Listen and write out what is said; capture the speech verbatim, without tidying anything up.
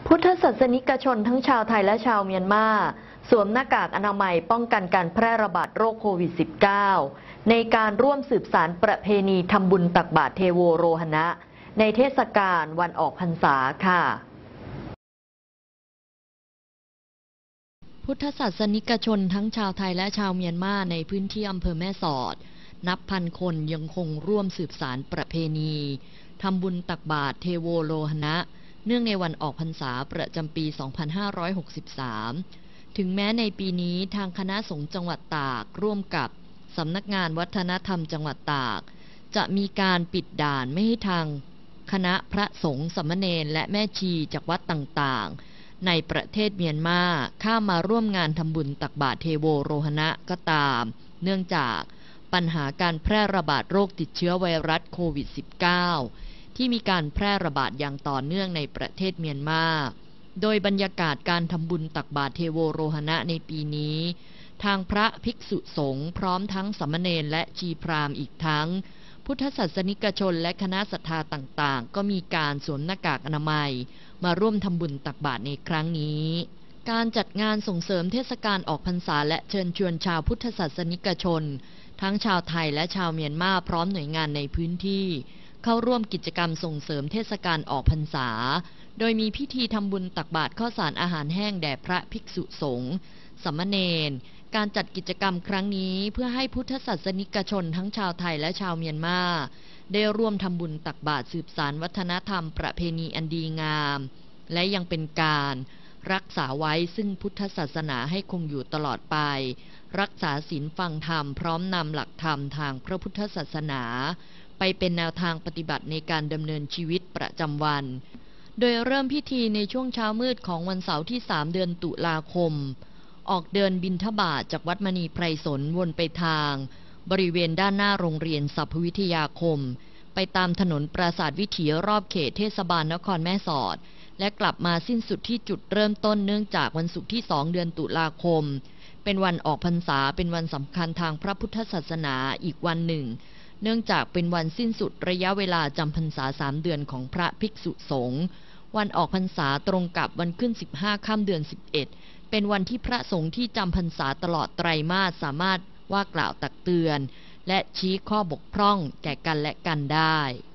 พุทธศาสนิกชนทั้งชาวไทยและชาวเมียนมาสวมหน้ากากอนามัยป้องกันการแพร่ระบาดโรคโควิด สิบเก้า ในการร่วมสืบสานประเพณีทำบุญตักบาตรเทโวโรหณะในเทศกาลวันออกพรรษาค่ะพุทธศาสนิกชนทั้งชาวไทยและชาวเมียนมาในพื้นที่อำเภอแม่สอดนับพันคนยังคงร่วมสืบสานประเพณีทำบุญตักบาตรเทโวโรหณะเนื่องในวันออกพรรษาประจำปี สองพันห้าร้อยหกสิบสาม ถึงแม้ในปีนี้ทางคณะสงฆ์จังหวัดตากร่วมกับสำนักงานวัฒนธรรมจังหวัดตากจะมีการปิดด่านไม่ให้ทางคณะพระสงฆ์สามเณรและแม่ชีจากวัดต่างๆในประเทศเมียนมาเข้ามาร่วมงานทำบุญตักบาตรเทโวโรหณะก็ตามเนื่องจากปัญหาการแพร่ระบาดโรคติดเชื้อไวรัสโควิด สิบเก้า ที่มีการแพร่ระบาดอย่างต่อเนื่องในประเทศเมียนมาโดยบรรยากาศการทำบุญตักบาตรเทโวโรหณะในปีนี้ทางพระภิกษุสงฆ์พร้อมทั้งสามเณรและชีพราหมณ์อีกทั้งพุทธศาสนิกชนและคณะศรัทธาต่างๆก็มีการสวมหน้ากากอนามัยมาร่วมทำบุญตักบาตรในครั้งนี้การจัดงานส่งเสริมเทศกาลออกพรรษาและเชิญชวนชาวพุทธศาสนิกชนทั้งชาวไทยและชาวเมียนมาพร้อมหน่วยงานในพื้นที่เข้าร่วมกิจกรรมส่งเสริมเทศกาลออกพรรษาโดยมีพิธีทำบุญตักบาตรข้าวสารอาหารแห้งแด่พระภิกษุสงฆ์สามเณรการจัดกิจกรรมครั้งนี้เพื่อให้พุทธศาสนิกชนทั้งชาวไทยและชาวเมียนมาได้ร่วมทำบุญตักบาตรสืบสานวัฒนธรรมประเพณีอันดีงามและยังเป็นการรักษาไว้ซึ่งพุทธศาสนาให้คงอยู่ตลอดไปรักษาศีลฟังธรรมพร้อมนำหลักธรรมทางพระพุทธศาสนาไปเป็นแนวทางปฏิบัติในการดำเนินชีวิตประจำวันโดยเริ่มพิธีในช่วงเช้ามืดของวันเสาร์ที่สามเดือนตุลาคมออกเดินบิณฑบาตจากวัดมณีไพรสนวนไปทางบริเวณด้านหน้าโรงเรียนสัพพวิทยาคมไปตามถนนปราสาทวิถีรอบเขตเทศบาลนครแม่สอดและกลับมาสิ้นสุดที่จุดเริ่มต้นเนื่องจากวันศุกร์ที่สองเดือนตุลาคมเป็นวันออกพรรษาเป็นวันสำคัญทางพระพุทธศาสนาอีกวันหนึ่งเนื่องจากเป็นวันสิ้นสุดระยะเวลาจำพรรษาสามเดือนของพระภิกษุสงฆ์วันออกพรรษาตรงกับวันขึ้นสิบห้าค่ำเดือนสิบเอ็ดเป็นวันที่พระสงฆ์ที่จำพรรษาตลอดไตรมาสสามารถว่ากล่าวตักเตือนและชี้ข้อบกพร่องแก่กันและกันได้